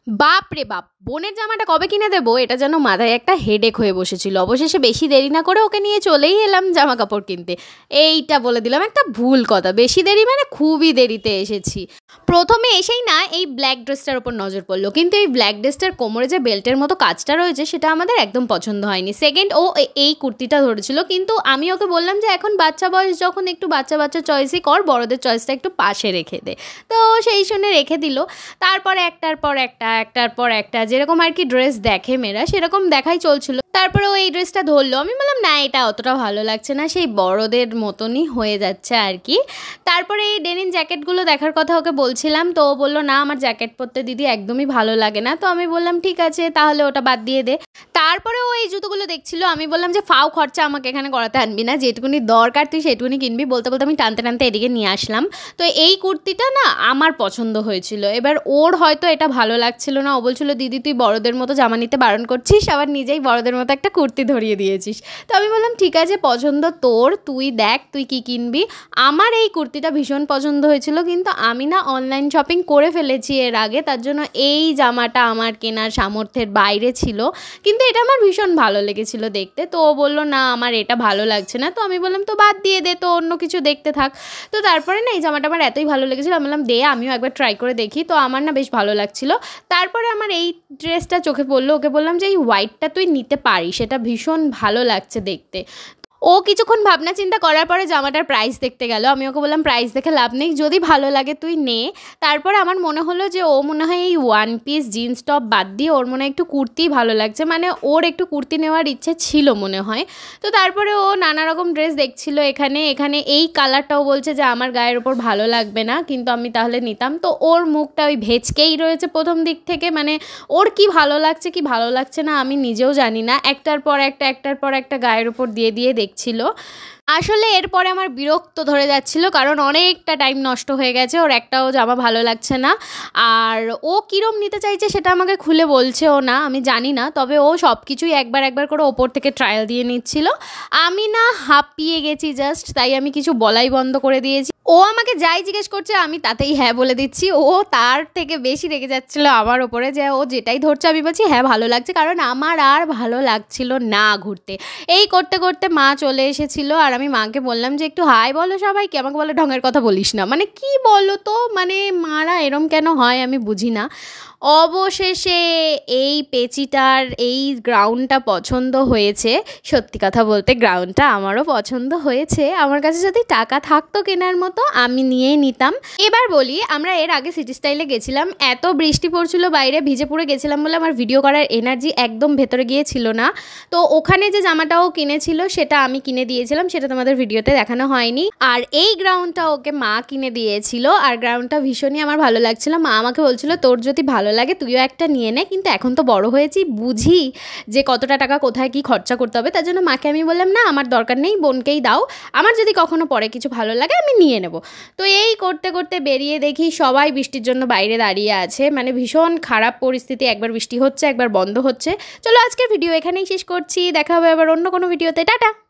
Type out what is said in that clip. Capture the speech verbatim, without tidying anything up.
বাপরে বাপ! বোনের জামাটা কবে কিনে দেবো এটা যেন মাথায় একটা হেডেক হয়ে বসেছিল। অবশেষে বেশি দেরি না করে ওকে নিয়ে চলেই এলাম জামা কাপড় কিনতে। এইটা বলে দিলাম একটা ভুল কথা, বেশি দেরি মানে খুবই দেরিতে এসেছি। প্রথমে এসেই না এই ব্ল্যাক ড্রেসটার ওপর নজর পড়লো, কিন্তু এই ব্ল্যাক ড্রেসটার কোমরে যে বেল্টের মতো কাজটা রয়েছে সেটা আমাদের একদম পছন্দ হয়নি। সেকেন্ড, ও এই কুর্তিটা ধরেছিল, কিন্তু আমি ওকে বললাম যে এখন বাচ্চা বয়স যখন, একটু বাচ্চা বাচ্চা চয়েসই কর, বড়দের চয়েসটা একটু পাশে রেখে দে। তো সেই শুনে রেখে দিল। তারপরে একটার পর একটা একটার পর একটা যেরকম আর কি ড্রেস দেখে মেয়েরা সেরকম দেখাই চলছিল। তারপরে ও এই ড্রেসটা ধরলো, আমি বললাম না এটা অতটা ভালো লাগছে না, সেই বড়দের মতনই হয়ে যাচ্ছে আর কি। তারপরে এই ডেনিম জ্যাকেটগুলো দেখার কথা ওকে বলছিলাম, তো ও বললো না আমার জ্যাকেট পরতে দিদি একদমই ভালো লাগে না। তো আমি বললাম ঠিক আছে তাহলে ওটা বাদ দিয়ে দে। তারপরে ও এই জুতোগুলো দেখছিল, আমি বললাম যে ফাও খরচা আমাকে এখানে করাতে আনবি না, যেটুকুনি দরকার তুই সেটুকুনি কিনবি। বলতে বলতে আমি টানতে টানতে এদিকে নিয়ে আসলাম। তো এই কুর্তিটা না আমার পছন্দ হয়েছিল, এবার ওর হয়তো এটা ভালো লাগছিল না। ও বলছিল দিদি তুই বড়দের মতো জামা নিতে বারণ করছিস, আবার নিজেই বড়দের মতো একটা কুর্তি ধরিয়ে দিয়েছিস। তো আমি বললাম ঠিক আছে পছন্দ তোর, তুই দেখ তুই কি কিনবি। আমার এই কুর্তিটা ভীষণ পছন্দ হয়েছিল, কিন্তু আমি না অনলাইন শপিং করে ফেলেছি এর আগে, তার জন্য এই জামাটা আমার কেনার সামর্থ্যের বাইরে ছিল। কিন্তু এটা আমার ভীষণ ভালো লেগেছিল দেখতে। তো ও বললো না আমার এটা ভালো লাগছে না। তো আমি বললাম তো বাদ দিয়ে দে, তো অন্য কিছু দেখতে থাক। তো তারপরে না এই জামাটা আমার এতই ভালো লেগেছিলো, আমি বললাম দে আমিও একবার ট্রাই করে দেখি। তো আমার না বেশ ভালো লাগছিলো। তারপরে আমার এই ড্রেসটা চোখে পড়লো, ওকে বললাম যে এই হোয়াইটটা তুই নিতে পারিস, সেটা ভীষণ ভালো লাগছে দেখতে। ও কিছুক্ষণ ভাবনা চিন্তা করার পরে জামাটার প্রাইস দেখতে গেল। আমি ওকে বললাম প্রাইস দেখে লাভ নেই, যদি ভালো লাগে তুই নে। তারপরে আমার মনে হলো যে ও মনে হয় এই ওয়ান পিস জিন্স টপ বাদ দিয়ে ওর মনে হয় একটু কুর্তি ভালো লাগছে, মানে ওর একটু কুর্তি নেওয়ার ইচ্ছে ছিল মনে হয়। তো তারপরে ও নানা রকম ড্রেস দেখছিল এখানে এখানে এই কালারটাও বলছে যে আমার গায়ের ওপর ভালো লাগবে না, কিন্তু আমি তাহলে নিতাম। তো ওর মুখটা ওই ভেচকেই রয়েছে প্রথম দিক থেকে, মানে ওর কি ভালো লাগছে কি ভালো লাগছে না আমি নিজেও জানি না। একটার পর একটা একটার পর একটা গায়ের ওপর দিয়ে দিয়ে ছিল। আসলে এরপরে আমার বিরক্ত ধরে যাচ্ছিল, কারণ অনেকটা টাইম নষ্ট হয়ে গেছে, ওর একটাও জামা ভালো লাগছে না। আর ও কীরম নিতে চাইছে সেটা আমাকে খুলে বলছেও না, আমি জানি না। তবে ও সব কিছুই একবার একবার করে ওপর থেকে ট্রায়াল দিয়ে নিচ্ছিল। আমি না হাঁপিয়ে গেছি জাস্ট, তাই আমি কিছু বলাই বন্ধ করে দিয়েছি। ও আমাকে যাই জিজ্ঞেস করছে আমি তাতেই হ্যাঁ বলে দিচ্ছি। ও তার থেকে বেশি রেগে যাচ্ছিলো আমার ওপরে, যে ও যেটাই ধরছে আমি বলছি হ্যাঁ ভালো লাগছে, কারণ আমার আর ভালো লাগছিল না ঘুরতে। এই করতে করতে মা চলে এসেছিলো, আর আমি মাকে বললাম যে একটু হাই বলো সবাইকে। আমাকে বলে ঢঙের কথা বলিস না, মানে কি বলো তো, মানে মারা এরম কেন হয় আমি বুঝি না। অবশেষে এই পেঁচিটার এই গ্রাউন্ডটা পছন্দ হয়েছে। সত্যি কথা বলতে গ্রাউন্ডটা আমারও পছন্দ হয়েছে। আমার কাছে যদি টাকা থাকতো কেনার মতো আমি নিয়েই নিতাম। এবার বলি, আমরা এর আগে সিটি স্টাইলে গেছিলাম, এত বৃষ্টি পড়ছিল বাইরে, ভিজে পুড়ে গেছিলাম বলে আমার ভিডিও করার এনার্জি একদম ভেতরে গিয়েছিল না। তো ওখানে যে জামাটাও কিনেছিল সেটা আমি কিনে দিয়েছিলাম, সেটা তোমাদের ভিডিওতে দেখানো হয়নি। আর এই গ্রাউন্ডটা ওকে মা কিনে দিয়েছিল, আর গ্রাউন্ডটা ভীষণই আমার ভালো লাগছিল। মা আমাকে বলছিল তোর যদি ভালো লাগে তুইও একটা নিয়ে নে, কিন্তু এখন তো বড় হয়েছি, বুঝি যে কতটা টাকা কোথায় কি খরচা করতে হবে। তার জন্য মাকে আমি বললাম না আমার দরকার নেই, বোনকেই দাও, আমার যদি কখনো পরে কিছু ভালো লাগে আমি নিয়ে নেব। তো এই করতে করতে বেরিয়ে দেখি সবাই বৃষ্টির জন্য বাইরে দাঁড়িয়ে আছে, মানে ভীষণ খারাপ পরিস্থিতি, একবার বৃষ্টি হচ্ছে একবার বন্ধ হচ্ছে। চলো আজকের ভিডিও এখানেই শেষ করছি, দেখা হবে আবার অন্য কোনো ভিডিওতে, টাটা।